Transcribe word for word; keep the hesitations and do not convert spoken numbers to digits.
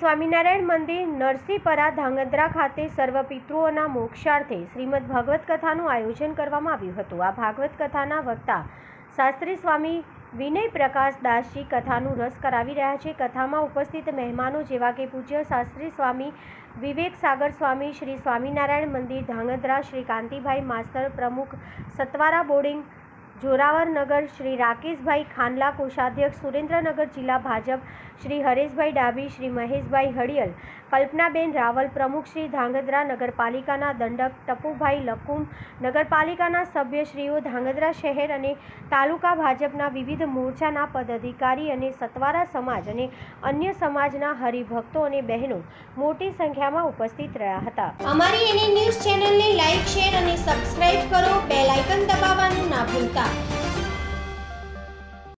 સ્વામિનારાયણ મંદિર નરસિંહપરા ધાંગધ્રા ખાતે સર્વ પિતૃઓના મોક્ષાર્થે શ્રીમદ ભાગવત કથાનું આયોજન કરવામાં આવ્યું હતું। આ ભાગવત કથાના વક્તા શાસ્ત્રી સ્વામી વિનય પ્રકાશ દાસજી કથાનું રસ કરાવી રહ્યા છે। કથામાં ઉપસ્થિત મહેમાનો જેવા કે પૂજ્ય શાસ્ત્રી સ્વામી વિવેક સાગર સ્વામી, શ્રી સ્વામિનારાયણ મંદિર ધાંગધ્રા, શ્રી કાંતિભાઈ માસ્તર પ્રમુખ સતવારા બોર્ડિંગ જોરાવર નગર, શ્રી રાકેશભાઈ ખાનલા કોષાધ્યક્ષ સુરેન્દ્રનગર જિલ્લા ભાજપ, શ્રી હરેશભાઈ ડાભી, શ્રી મહેશભાઈ હડિયલ, કલ્પનાબેન રાવલ પ્રમુખ, શ્રી ધાંગધ્રા નગરપાલિકાના દંડક ટપુભાઈ લકુમ, નગરપાલિકાના સભ્યશ્રીઓ, ધાંગધ્રા શહેર અને તાલુકા ભાજપના વિવિધ મોરચાના પદાધિકારી અને સતવારા સમાજ અને અન્ય સમાજના હરિભક્તો અને બહેનો મોટી સંખ્યામાં ઉપસ્થિત રહ્યા હતા। અમારી એનએ ન્યૂઝ ચેનલને લાઇક, શેર અને સબસ્ક્રાઇબ કરો। બેલ આઇકન દબાવવાનું ના ભૂલતા।